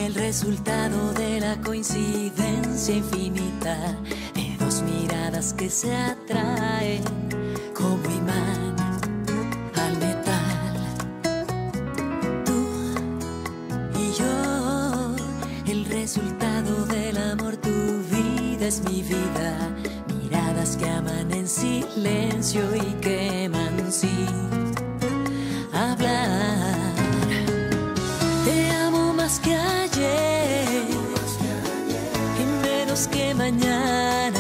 el resultado de la coincidencia infinita de dos miradas que se atraen como imán al metal. Tú y yo, el resultado del amor, tu vida es mi vida. Miradas que aman en silencio y queman sin hablar. Te amo más que ayer y menos que mañana.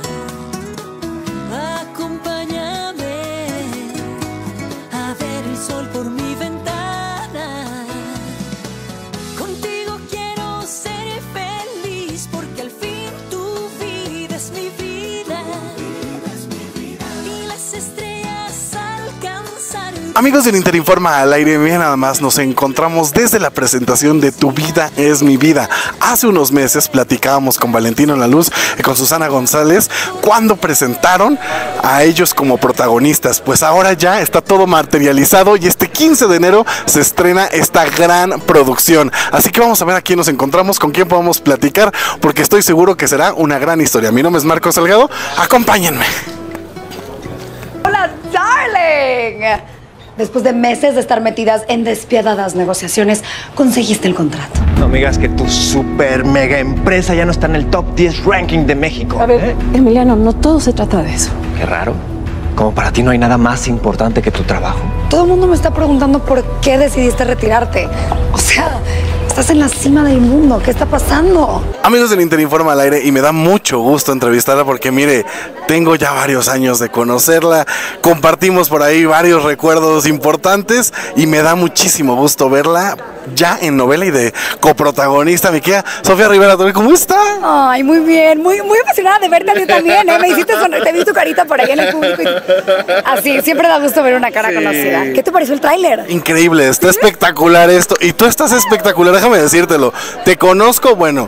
Acompáñame a ver el sol por mi ventana. Contigo quiero ser feliz porque al fin tu vida es mi vida. Y las estrellas alcanzar. Amigos del Interinforma al aire, mira nada más, nos encontramos desde la presentación de Tu Vida es Mi Vida. Hace unos meses platicábamos con Valentino La Luz y con Susana González cuando presentaron a ellos como protagonistas. Pues ahora ya está todo materializado y este 15 de enero se estrena esta gran producción. Así que vamos a ver a quién nos encontramos, con quién podemos platicar, porque estoy seguro que será una gran historia. Mi nombre es Marcos Salgado, acompáñenme. ¡Hola, darling! Después de meses de estar metidas en despiadadas negociaciones, conseguiste el contrato. No me digas que tu super mega empresa ya no está en el top 10 ranking de México. A ver, Emiliano, no todo se trata de eso. Qué raro. Como para ti no hay nada más importante que tu trabajo. Todo el mundo me está preguntando por qué decidiste retirarte. O sea, estás en la cima del mundo. ¿Qué está pasando? Amigos del Interinforma al aire, y me da mucho gusto entrevistarla porque mire, tengo ya varios años de conocerla, compartimos por ahí varios recuerdos importantes y me da muchísimo gusto verla ya en novela y de coprotagonista. Mi querida Sofía Rivera, ¿cómo está? Ay, muy bien, muy emocionada de verte a ti también, ¿eh? Me hiciste sonreír, te vi tu carita por ahí en el público. Así, siempre da gusto ver una cara conocida. ¿Qué te pareció el tráiler? Increíble, está espectacular esto y tú estás espectacular, déjame decírtelo. Te conozco, bueno,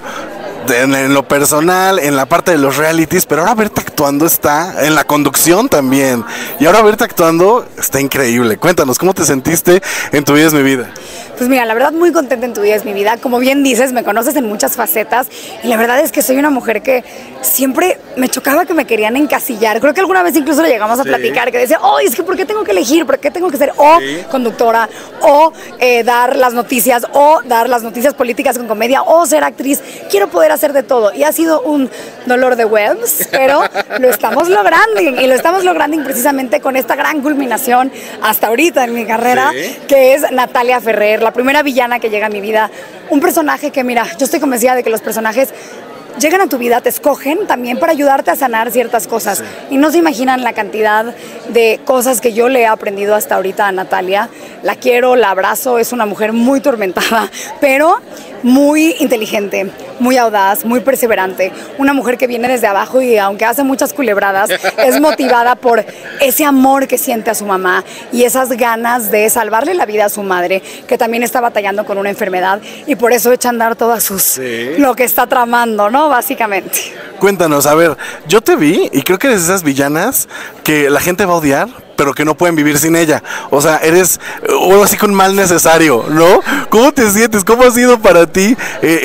en lo personal, en la parte de los realities, pero ahora verte actuando está en la conducción también. Y ahora verte actuando está increíble. Cuéntanos, ¿cómo te sentiste en Tu Vida es Mi Vida? Pues mira, la verdad muy contenta en Tu Vida es Mi Vida. Como bien dices, me conoces en muchas facetas y la verdad es que soy una mujer que siempre me chocaba que me querían encasillar. Creo que alguna vez incluso lo llegamos a platicar, que decía, oh, es que ¿por qué tengo que elegir? ¿Por qué tengo que ser o conductora o dar las noticias o dar las noticias políticas con comedia o ser actriz? Quiero poder hacer de todo y ha sido un dolor de webs, pero lo estamos logrando y lo estamos logrando precisamente con esta gran culminación hasta ahorita en mi carrera, que es Natalia Ferrer, la primera villana que llega a mi vida. Un personaje que, mira, yo estoy convencida de que los personajes llegan a tu vida, te escogen también para ayudarte a sanar ciertas cosas. Y no se imaginan la cantidad de cosas que yo le he aprendido hasta ahorita a Natalia. La quiero, la abrazo, es una mujer muy tormentada, pero muy inteligente, muy audaz, muy perseverante. Una mujer que viene desde abajo y aunque hace muchas culebradas, es motivada por ese amor que siente a su mamá y esas ganas de salvarle la vida a su madre, que también está batallando con una enfermedad y por eso echa a andar todas sus... lo que está tramando, ¿no? Básicamente. Cuéntanos, a ver, yo te vi y creo que eres de esas villanas que la gente va a odiar, pero que no pueden vivir sin ella. O sea, eres así con mal necesario, ¿no? ¿Cómo te sientes? ¿Cómo ha sido para ti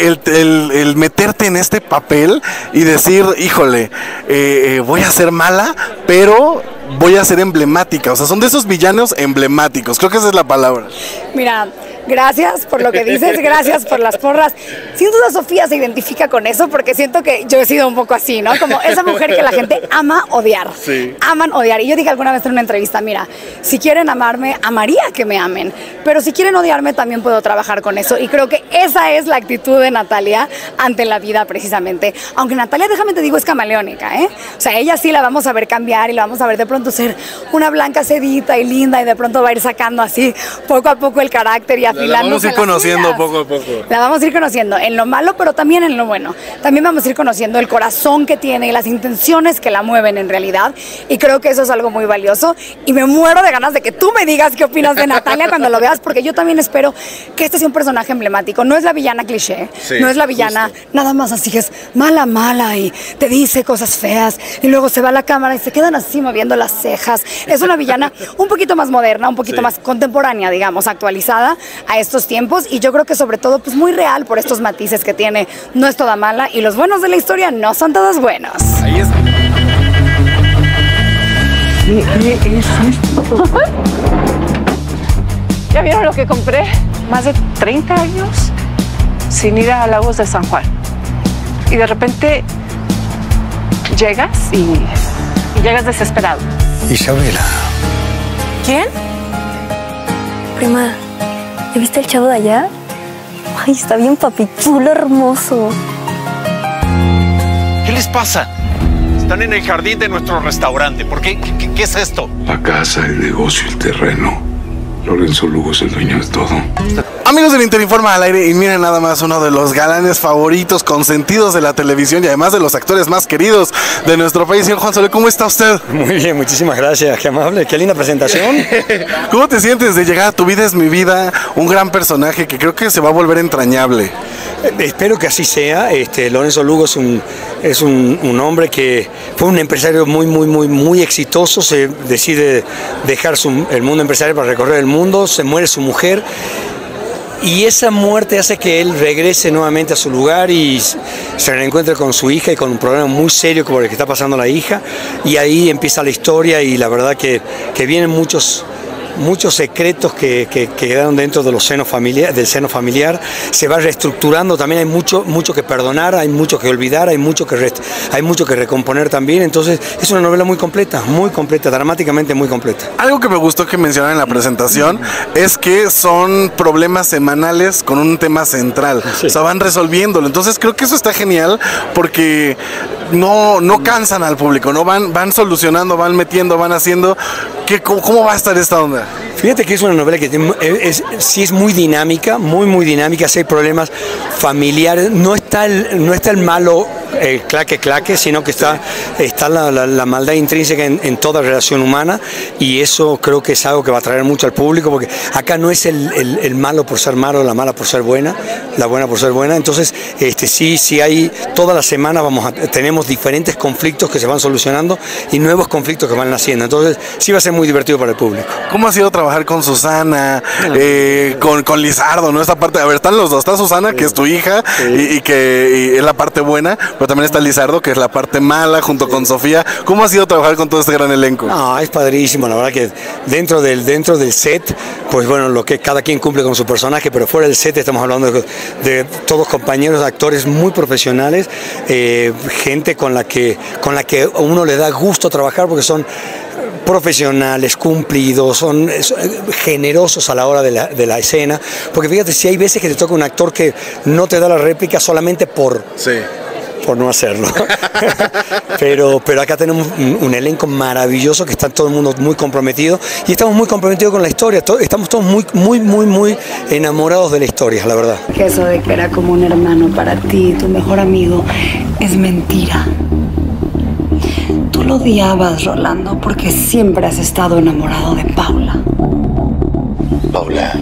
el meterte en este papel y decir, híjole, voy a ser mala, pero voy a ser emblemática? O sea, son de esos villanos emblemáticos. Creo que esa es la palabra. Mira, gracias por lo que dices, gracias por las porras. Sin duda Sofía se identifica con eso porque siento que yo he sido un poco así, ¿no? Como esa mujer que la gente ama odiar. Sí. Aman odiar. Y yo dije alguna vez en una entrevista, mira, si quieren amarme, amaría que me amen. Pero si quieren odiarme, también puedo trabajar con eso. Y creo que esa es la actitud de Natalia ante la vida, precisamente. Aunque Natalia, déjame te digo, es camaleónica, ¿eh? O sea, ella sí la vamos a ver cambiar y la vamos a ver de pronto ser una blanca sedita y linda y de pronto va a ir sacando así poco a poco el carácter y afilándose. La vamos a ir conociendo poco a poco. La vamos a ir conociendo en lo malo, pero también en lo bueno. También vamos a ir conociendo el corazón que tiene y las intenciones que la mueven en realidad. Y creo que eso es algo muy valioso. y me muero de ganas de que tú me digas qué opinas de Natalia cuando lo veas, porque yo también espero que este sea un personaje emblemático. No es la villana cliché, no es la villana nada más así que es mala, mala y te dice cosas feas y luego se va a la cámara y se quedan así moviendo las cejas. Es una villana un poquito más moderna, un poquito más contemporánea, digamos, actualizada a estos tiempos, y yo creo que sobre todo pues muy real por estos matices que tiene. No es toda mala y los buenos de la historia no son todos buenos. Ahí es. ¿Qué es esto? ¿Ya vieron lo que compré? Más de 30 años sin ir a Lagos de San Juan. Y de repente llegas y llegas desesperado. Isabela. ¿Quién? Prima, ¿ya viste el chavo de allá? Ay, está bien papichulo, hermoso. ¿Qué les pasa? Están en el jardín de nuestro restaurante. ¿Por qué? ¿Qué es esto? La casa, el negocio, el terreno. Lorenzo Lugo es el dueño de todo. Amigos del Interinforma al aire, y miren nada más, uno de los galanes favoritos, consentidos de la televisión y además de los actores más queridos de nuestro país. Señor Juan Soler, ¿cómo está usted? Muy bien, muchísimas gracias, qué amable, qué linda presentación. ¿Cómo te sientes de llegar a Tu vida es mi vida? Un gran personaje que creo que se va a volver entrañable. Espero que así sea. Lorenzo Lugo es un hombre que fue un empresario muy exitoso. Se decide dejar el mundo empresarial para recorrer el mundo, se muere su mujer y esa muerte hace que él regrese nuevamente a su lugar y se reencuentre con su hija y con un problema muy serio como el que está pasando la hija, y ahí empieza la historia, y la verdad que vienen muchos secretos que quedaron dentro de del seno familiar. Se va reestructurando, también hay mucho que perdonar, hay mucho que olvidar, hay mucho que recomponer también. Entonces es una novela muy completa, dramáticamente muy completa. Algo que me gustó que mencionaron en la presentación es que son problemas semanales con un tema central, o sea, van resolviéndolo. Entonces creo que eso está genial porque no cansan al público, no van solucionando, van metiendo, van haciendo. ¿Cómo va a estar esta onda? Fíjate que es una novela que sí es muy dinámica, muy dinámica. Si hay problemas familiares, no está el malo claque, sino que está la maldad intrínseca en toda relación humana, y eso creo que es algo que va a atraer mucho al público, porque acá no es el malo por ser malo, la mala por ser buena, la buena por ser buena. Entonces sí hay, toda la semana tenemos diferentes conflictos que se van solucionando y nuevos conflictos que van naciendo. Entonces sí va a ser muy divertido para el público. ¿Cómo ha sido trabajar con Susana, con Lizardo, ¿no? Esta parte, a ver, están los dos, está Susana, que es tu hija, y que es la parte buena, pero también está Lizardo, que es la parte mala, junto con Sofía. ¿Cómo ha sido trabajar con todo este gran elenco? No, es padrísimo, la verdad que dentro del set, pues bueno, lo que cada quien cumple con su personaje, pero fuera del set estamos hablando de todos compañeros, actores muy profesionales, gente con la que a uno le da gusto trabajar, porque son profesionales, cumplidos, son generosos a la hora de la escena, porque fíjate, si hay veces que te toca un actor que no te da la réplica solamente por no hacerlo. pero acá tenemos un elenco maravilloso, que está todo el mundo muy comprometido, y estamos muy comprometidos con la historia, estamos todos muy enamorados de la historia, la verdad. Que eso de que era como un hermano para ti, tu mejor amigo, es mentira. Tú lo odiabas, Rolando, porque siempre has estado enamorado de Paula. Paula,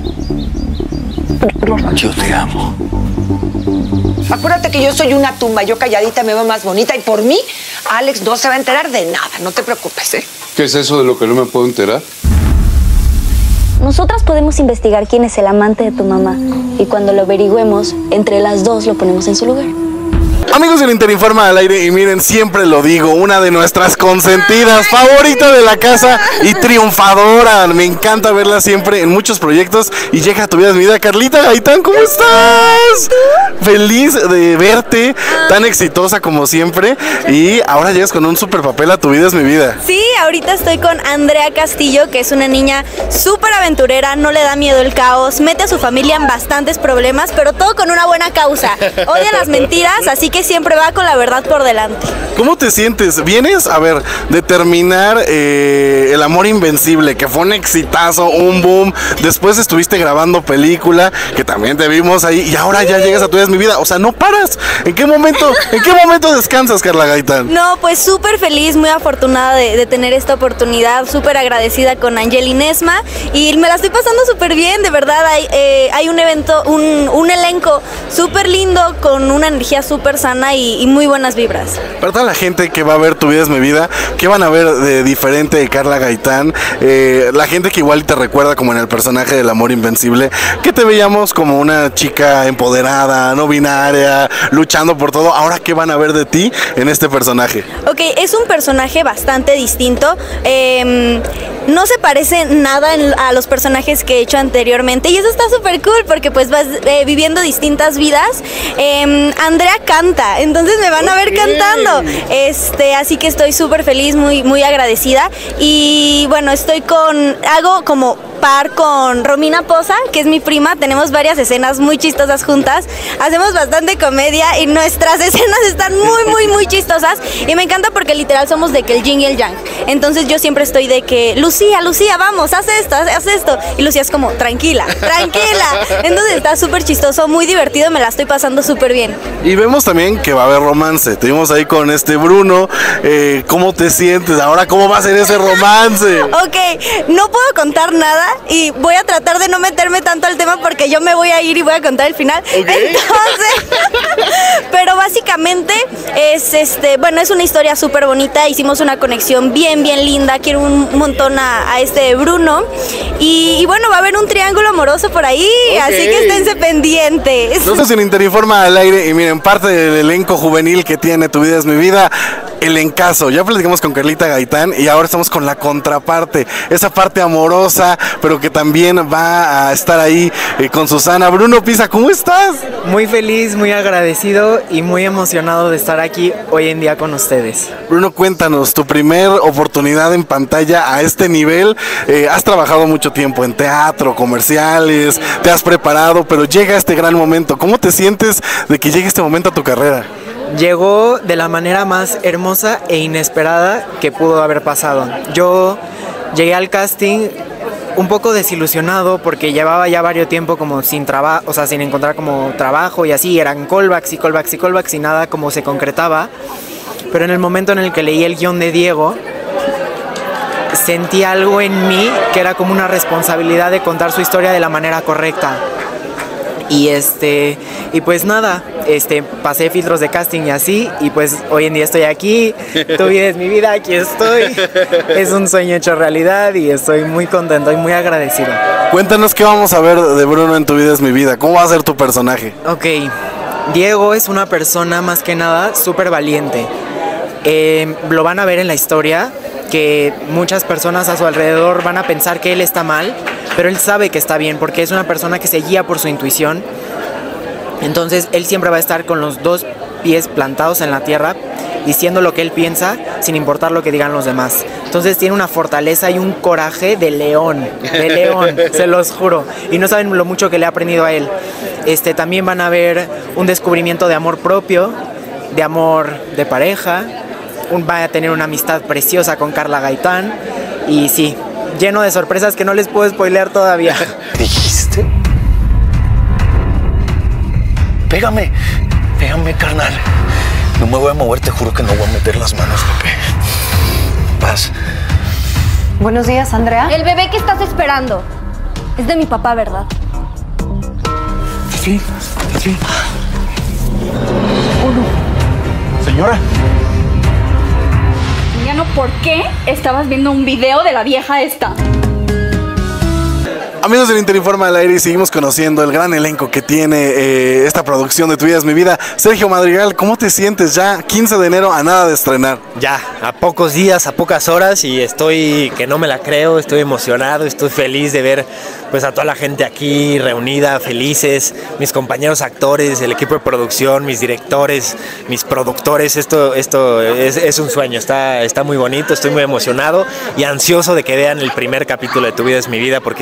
yo te amo. Acuérdate que yo soy una tumba, yo calladita me veo más bonita, y por mí, Alex no se va a enterar de nada, no te preocupes, ¿eh? ¿Qué es eso de lo que no me puedo enterar? Nosotras podemos investigar quién es el amante de tu mamá, y cuando lo averigüemos, entre las dos lo ponemos en su lugar. Amigos del Interinforma al aire, y miren, siempre lo digo, una de nuestras consentidas, favorita de la casa y triunfadora. Me encanta verla siempre en muchos proyectos y llega a Tu vida es mi vida. Carlita Gaitán, ¿cómo estás? Feliz de verte, tan exitosa como siempre, y ahora llegas con un super papel a Tu vida es mi vida. Sí, ahorita estoy con Andrea Castillo, que es una niña súper aventurera, no le da miedo el caos, mete a su familia en bastantes problemas, pero todo con una buena causa. Odia las mentiras, así que que siempre va con la verdad por delante. ¿Cómo te sientes? Vienes, a ver, de terminar El Amor Invencible, que fue un exitazo, un boom. Después estuviste grabando película, que también te vimos ahí, y ahora ya llegas a Tu Vida Es Mi Vida. O sea, no paras. ¿En qué momento descansas, Carla Gaitán? No, pues súper feliz, muy afortunada de tener esta oportunidad, súper agradecida con Angeli Nesma, y me la estoy pasando súper bien, de verdad. Hay un evento, un elenco súper lindo, con una energía súper sana y muy buenas vibras. Para toda la gente que va a ver Tu Vida Es Mi Vida, ¿qué van a ver de diferente de Carla Gaitán? La gente que igual te recuerda como en el personaje del Amor Invencible, que te veíamos como una chica empoderada, no binaria, luchando por todo. Ahora, ¿qué van a ver de ti en este personaje? Ok, es un personaje bastante distinto. No se parece nada a los personajes que he hecho anteriormente, y eso está súper cool porque pues vas viviendo distintas vidas. Andrea canta, entonces me van a ver cantando. Así que estoy súper feliz, muy agradecida. Y bueno, hago como par con Romina Poza, que es mi prima. Tenemos varias escenas muy chistosas juntas, hacemos bastante comedia y nuestras escenas están muy chistosas, y me encanta porque literal somos de que el yin y el yang. Entonces yo siempre estoy de que Lucía, vamos, haz esto, y Lucía es como tranquila. Entonces está súper chistoso, muy divertido, me la estoy pasando súper bien. Y vemos también que va a haber romance. Te vimos ahí con Bruno. ¿Cómo te sientes? Ahora, ¿cómo va a ser ese romance? Ok, no puedo contar nada y voy a tratar de no meterme tanto al tema porque yo me voy a ir y voy a contar el final. Okay. Entonces, pero básicamente es una historia súper bonita. Hicimos una conexión bien linda. Quiero un montón a Bruno. Y bueno, va a haber un triángulo amoroso por ahí, así que esténse pendientes. Nosotros en Interinforma al aire, y miren, parte del elenco juvenil que tiene Tu Vida Es Mi Vida, el encaso. Ya platicamos con Carlita Gaitán y ahora estamos con la contraparte, esa parte amorosa, pero que también va a estar ahí con Susana. Bruno Pisa, ¿cómo estás? Muy feliz, muy agradecido y muy emocionado de estar aquí hoy en día con ustedes. Bruno, cuéntanos, tu primer oportunidad en pantalla a este nivel. Has trabajado mucho tiempo en teatro, comerciales, te has preparado, pero llega este gran momento. ¿Cómo te sientes de que llegue este momento a tu carrera? Llegó de la manera más hermosa e inesperada que pudo haber pasado. Yo llegué al casting un poco desilusionado porque llevaba ya varios tiempo como sin trabajo, o sea, sin encontrar como trabajo, y así eran callbacks y nada como se concretaba. Pero en el momento en el que leí el guión de Diego, sentí algo en mí que era como una responsabilidad de contar su historia de la manera correcta. Y pues nada, pasé filtros de casting y así, y pues hoy en día estoy aquí. Tu Vida Es Mi Vida, aquí estoy. Es un sueño hecho realidad y estoy muy contento y muy agradecido. Cuéntanos qué vamos a ver de Bruno en Tu Vida Es Mi Vida. ¿Cómo va a ser tu personaje? Ok, Diego es una persona más que nada súper valiente. Lo van a ver en la historia, que muchas personas a su alrededor van a pensar que él está mal, pero él sabe que está bien porque es una persona que se guía por su intuición. Entonces él siempre va a estar con los dos pies plantados en la tierra, diciendo lo que él piensa sin importar lo que digan los demás. Entonces tiene una fortaleza y un coraje de león, se los juro. Y no saben lo mucho que le he aprendido a él. También van a ver un descubrimiento de amor propio, de amor de pareja. Va a tener una amistad preciosa con Carla Gaitán. Y sí, lleno de sorpresas que no les puedo spoilear todavía. ¿Dijiste? Pégame, carnal. No me voy a mover, te juro que no voy a meter las manos, Pepe. Paz. Buenos días, Andrea. El bebé que estás esperando es de mi papá, ¿verdad? Sí. Oh, no. Señora. Emiliano, ¿por qué estabas viendo un video de la vieja esta? Amigos del Interinforma al aire, y seguimos conociendo el gran elenco que tiene esta producción de Tu Vida Es Mi Vida. Sergio Madrigal, ¿cómo te sientes ya 15 de enero a nada de estrenar? Ya, a pocos días, a pocas horas, y estoy que no me la creo, estoy emocionado, estoy feliz de ver pues a toda la gente aquí reunida, felices, mis compañeros actores, el equipo de producción, mis directores, mis productores. Esto es un sueño, está muy bonito, estoy muy emocionado y ansioso de que vean el primer capítulo de Tu Vida Es Mi Vida, porque estoy seguro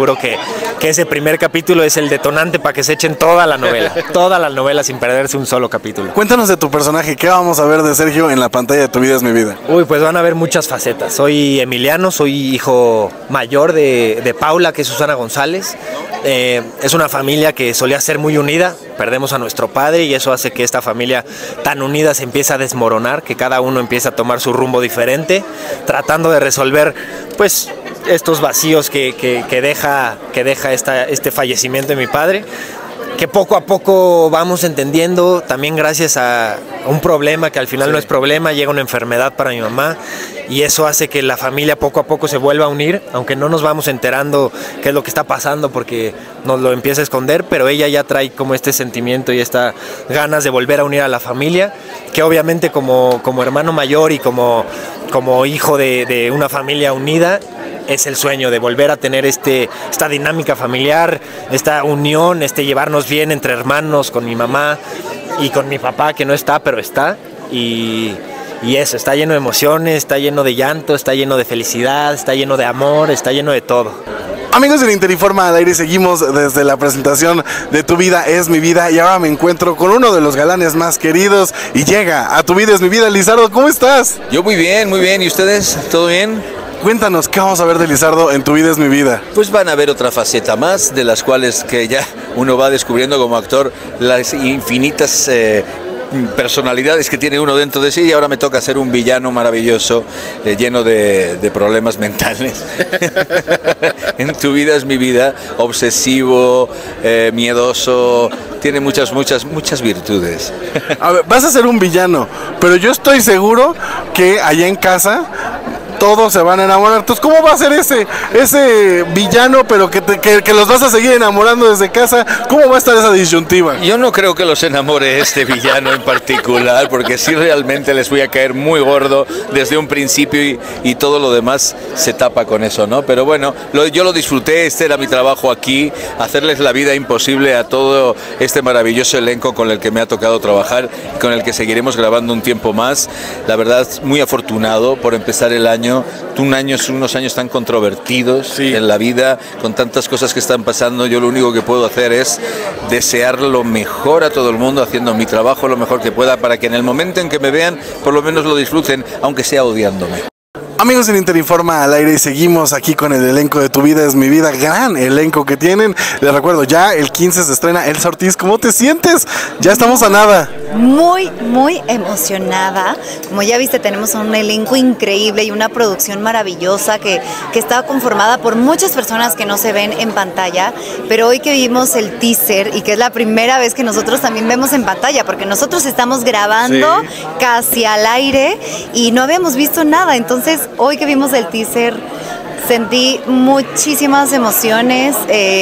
seguro que ese primer capítulo es el detonante para que se echen toda la novela sin perderse un solo capítulo. Cuéntanos de tu personaje, ¿qué vamos a ver de Sergio en la pantalla de Tu vida es mi vida? Uy, pues van a ver muchas facetas. Soy Emiliano, soy hijo mayor de Paula, que es Susana González. Es una familia que solía ser muy unida, perdemos a nuestro padre y eso hace que esta familia tan unida se empiece a desmoronar, que cada uno empiece a tomar su rumbo diferente, tratando de resolver pues estos vacíos que deja este fallecimiento de mi padre, que poco a poco vamos entendiendo, también gracias a un problema que al final no es problema, llega una enfermedad para mi mamá y eso hace que la familia poco a poco se vuelva a unir, aunque no nos vamos enterando qué es lo que está pasando porque nos lo empieza a esconder, pero ella ya trae como este sentimiento y esta ganas de volver a unir a la familia, que obviamente como hermano mayor y como hijo de una familia unida, es el sueño de volver a tener esta dinámica familiar, esta unión, llevarnos bien entre hermanos, con mi mamá y con mi papá, que no está, pero está. Y eso, está lleno de emociones, está lleno de llanto, está lleno de felicidad, está lleno de amor, está lleno de todo. Amigos del Interinforma al aire, seguimos desde la presentación de Tu vida es mi vida y ahora me encuentro con uno de los galanes más queridos y llega a Tu vida es mi vida. Lizardo, ¿cómo estás? Yo muy bien, ¿y ustedes? ¿Todo bien? Cuéntanos, ¿qué vamos a ver de Lizardo en Tu vida es mi vida? Pues van a ver otra faceta más, de las cuales que ya uno va descubriendo como actor las infinitas personalidades que tiene uno dentro de sí, y ahora me toca ser un villano maravilloso, lleno de problemas mentales. En Tu vida es mi vida, obsesivo, miedoso, tiene muchas virtudes. A ver, vas a ser un villano, pero yo estoy seguro que allá en casa todos se van a enamorar. Entonces, ¿cómo va a ser ese villano, pero que los vas a seguir enamorando desde casa? ¿Cómo va a estar esa disyuntiva? Yo no creo que los enamore este villano en particular, porque sí realmente les voy a caer muy gordo desde un principio y todo lo demás se tapa con eso, ¿no? Pero bueno, yo lo disfruté, este era mi trabajo aquí, hacerles la vida imposible a todo este maravilloso elenco con el que me ha tocado trabajar, con el que seguiremos grabando un tiempo más. La verdad, muy afortunado por empezar el año. Unos años tan controvertidos en la vida, con tantas cosas que están pasando. Yo lo único que puedo hacer es desear lo mejor a todo el mundo, haciendo mi trabajo lo mejor que pueda, para que en el momento en que me vean, por lo menos lo disfruten, aunque sea odiándome. Amigos del Interinforma al aire, y seguimos aquí con el elenco de Tu vida es mi vida, gran elenco que tienen. Les recuerdo, ya el 15 se estrena Elsa Ortiz. ¿Cómo te sientes? Ya estamos a nada. Muy emocionada. Como ya viste, tenemos un elenco increíble y una producción maravillosa que está conformada por muchas personas que no se ven en pantalla, pero hoy que vimos el teaser y que es la primera vez que nosotros también vemos en pantalla, porque nosotros estamos grabando casi al aire y no habíamos visto nada, entonces hoy que vimos el teaser sentí muchísimas emociones,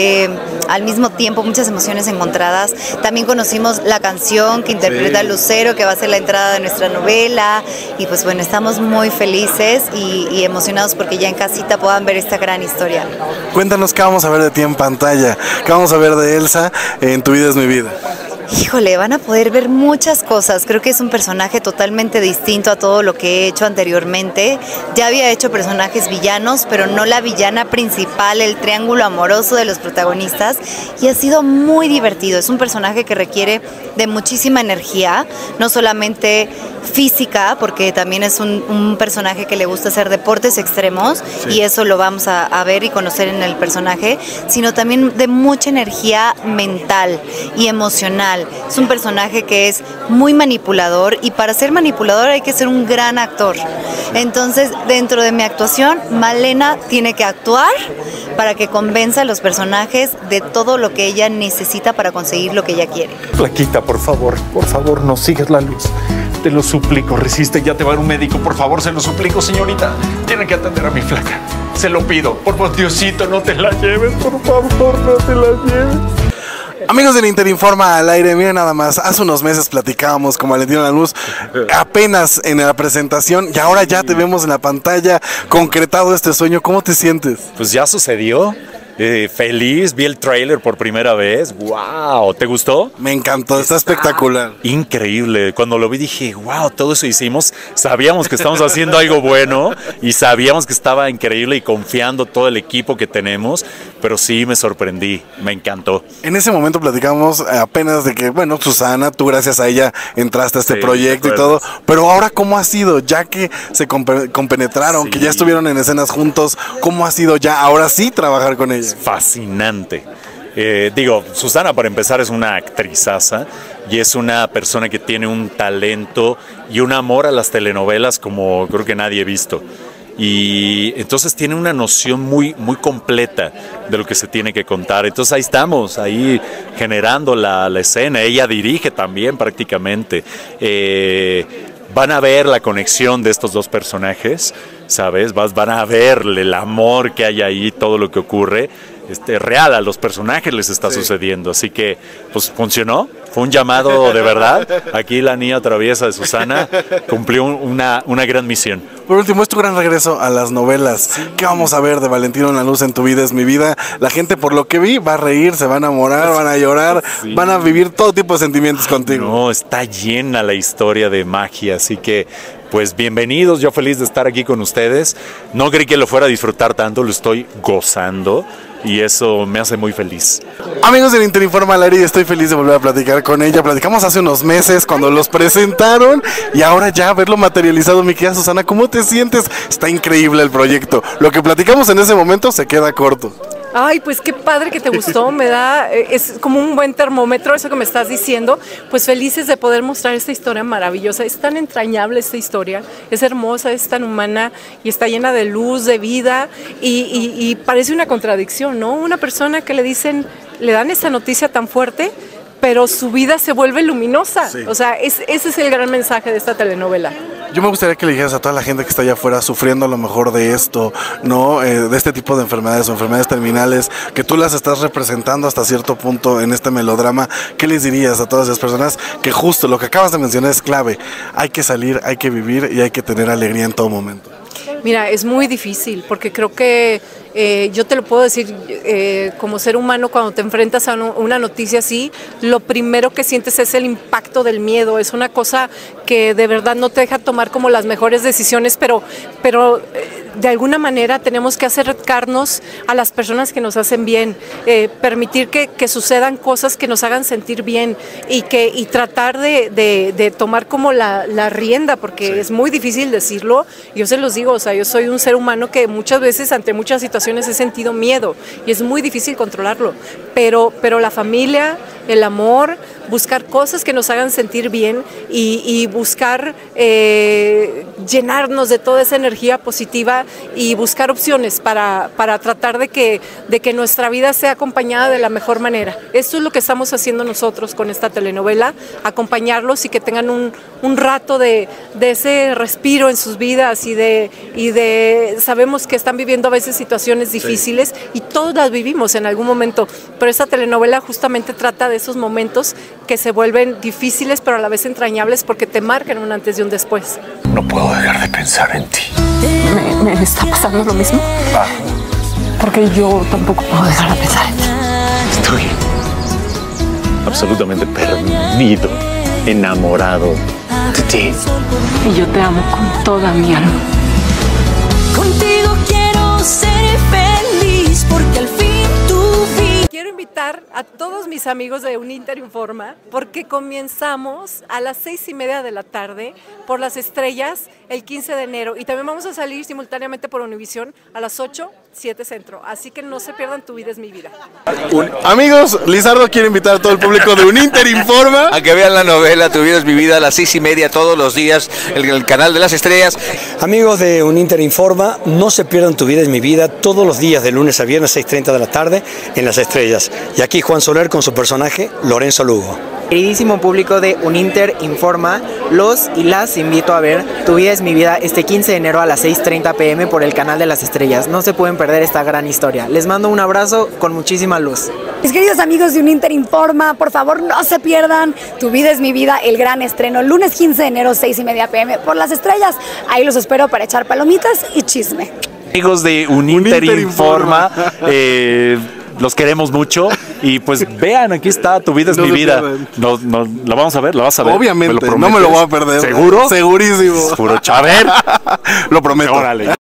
al mismo tiempo muchas emociones encontradas. También conocimos la canción que interpreta Lucero, que va a ser la entrada de nuestra novela, y pues bueno, estamos muy felices y emocionados porque ya en casita puedan ver esta gran historia. Cuéntanos qué vamos a ver de ti en pantalla, qué vamos a ver de Elsa en Tu vida es mi vida. Híjole, van a poder ver muchas cosas. Creo que es un personaje totalmente distinto a todo lo que he hecho anteriormente. Ya había hecho personajes villanos, pero no la villana principal, el triángulo amoroso de los protagonistas, y ha sido muy divertido. Es un personaje que requiere de muchísima energía, no solamente física, porque también es un personaje que le gusta hacer deportes extremos, y eso lo vamos a ver y conocer en el personaje, sino también de mucha energía mental y emocional. Es un personaje que es muy manipulador, y para ser manipulador hay que ser un gran actor. Entonces, dentro de mi actuación, Malena tiene que actuar para que convenza a los personajes de todo lo que ella necesita para conseguir lo que ella quiere. Flaquita, por favor, no sigas la luz. Te lo suplico, resiste, ya te va a ir un médico, por favor, se lo suplico, señorita. Tiene que atender a mi flaca. Se lo pido, por favor, Diosito, no te la lleves, por favor, no te la lleves. Amigos del Interinforma al aire, miren nada más, hace unos meses platicábamos con Valentino Lanús, apenas en la presentación, y ahora ya te vemos en la pantalla, concretado este sueño. ¿Cómo te sientes? Pues ya sucedió. Feliz, vi el tráiler por primera vez. ¡Wow! ¿Te gustó? Me encantó, está espectacular. Increíble. Cuando lo vi dije, wow, todo eso hicimos. Sabíamos que estamos haciendo algo bueno y sabíamos que estaba increíble, y confiando todo el equipo que tenemos, pero sí me sorprendí, me encantó. En ese momento platicamos apenas de que, bueno, Susana, tú gracias a ella entraste a este proyecto y todo, pero ahora ¿cómo ha sido? Ya que se compenetraron, que ya estuvieron en escenas juntos, ¿cómo ha sido ya ahora sí trabajar con ella? Fascinante. Digo, Susana para empezar es una actrizaza y es una persona que tiene un talento y un amor a las telenovelas como creo que nadie ha visto. Y entonces tiene una noción muy completa de lo que se tiene que contar. Entonces ahí estamos, ahí generando la escena. Ella dirige también prácticamente. Van a ver la conexión de estos dos personajes, ¿sabes? Van a ver el amor que hay ahí, todo lo que ocurre. Real, a los personajes les está sucediendo, así que pues funcionó, fue un llamado de verdad. Aquí la niña traviesa de Susana cumplió una gran misión. Por último, es tu gran regreso a las novelas. ¿Qué vamos a ver de Valentino en la Luz en Tu Vida es Mi Vida? La gente, por lo que vi, va a reír, se va a enamorar, van a llorar, van a vivir todo tipo de sentimientos contigo. No, está llena la historia de magia, así que pues bienvenidos, yo feliz de estar aquí con ustedes. No creí que lo fuera a disfrutar tanto, lo estoy gozando y eso me hace muy feliz. Amigos del Interinforma al aire, estoy feliz de volver a platicar con ella. Platicamos hace unos meses cuando los presentaron y ahora ya verlo materializado. Mi querida Susana, ¿cómo te sientes? Está increíble el proyecto. Lo que platicamos en ese momento se queda corto. Ay, pues qué padre que te gustó, me da, es como un buen termómetro eso que me estás diciendo, pues felices de poder mostrar esta historia maravillosa, es tan entrañable esta historia, es hermosa, es tan humana y está llena de luz, de vida y parece una contradicción, ¿no? Una persona que le dan esta noticia tan fuerte, pero su vida se vuelve luminosa, o sea, ese es el gran mensaje de esta telenovela. Yo me gustaría que le dijeras a toda la gente que está allá afuera sufriendo a lo mejor de esto, ¿no? De este tipo de enfermedades o enfermedades terminales, que tú las estás representando hasta cierto punto en este melodrama. ¿Qué les dirías a todas esas personas que justo lo que acabas de mencionar es clave? Hay que salir, hay que vivir y hay que tener alegría en todo momento. Mira, es muy difícil porque creo que yo te lo puedo decir como ser humano, cuando te enfrentas a una noticia así, lo primero que sientes es el impacto del miedo, es una cosa que de verdad no te deja tomar como las mejores decisiones, pero de alguna manera tenemos que acercarnos a las personas que nos hacen bien, permitir que sucedan cosas que nos hagan sentir bien y tratar de tomar como la rienda, porque es muy difícil decirlo, yo se los digo, o sea, yo soy un ser humano que muchas veces ante muchas situaciones he sentido miedo y es muy difícil controlarlo, pero la familia, el amor, buscar cosas que nos hagan sentir bien y buscar llenarnos de toda esa energía positiva y buscar opciones para tratar de que nuestra vida sea acompañada de la mejor manera. Esto es lo que estamos haciendo nosotros con esta telenovela, acompañarlos y que tengan un rato de ese respiro en sus vidas y de sabemos que están viviendo a veces situaciones difíciles y todos las vivimos en algún momento, pero esta telenovela justamente trata de esos momentos que se vuelven difíciles pero a la vez entrañables porque te marcan un antes y un después. No puedo dejar de pensar en ti. ¿Me está pasando lo mismo? Porque yo tampoco puedo dejar de pensar en ti. Estoy absolutamente perdido, enamorado de ti. Y yo te amo con toda mi alma. Contigo quiero ser feliz porque al fin tu vida. Quiero invitar a todos mis amigos de Uninter Informa porque comenzamos a las 6:30 de la tarde por Las Estrellas el 15 de enero y también vamos a salir simultáneamente por Univisión a las 8, 7 Centro. Así que no se pierdan Tu Vida es Mi Vida. Amigos, Lizardo quiere invitar a todo el público de Uninter Informa a que vean la novela Tu Vida es Mi Vida a las 6:30 todos los días en el canal de Las Estrellas. Amigos de Uninter Informa, no se pierdan Tu Vida es Mi Vida todos los días de lunes a viernes 6:30 de la tarde en Las Estrellas. Y aquí Juan Soler con su personaje Lorenzo Lugo. Queridísimo público de Uninter Informa, los y las invito a ver Tu Vida es Mi Vida este 15 de enero a las 6:30 p.m. por el canal de Las Estrellas. No se pueden perder esta gran historia. Les mando un abrazo con muchísima luz. Mis queridos amigos de Uninter Informa, por favor no se pierdan Tu Vida es Mi Vida, el gran estreno, lunes 15 de enero 6:30 p.m. por Las Estrellas. Ahí los espero para echar palomitas y chisme. Amigos de Uninter Informa, los queremos mucho y pues vean, aquí está Tu Vida es Mi Vida. ¿La vamos a ver? ¿La vas a ver? Obviamente, no me lo voy a perder. ¿Seguro? Segurísimo. Puro Chávez. Lo prometo. Órale.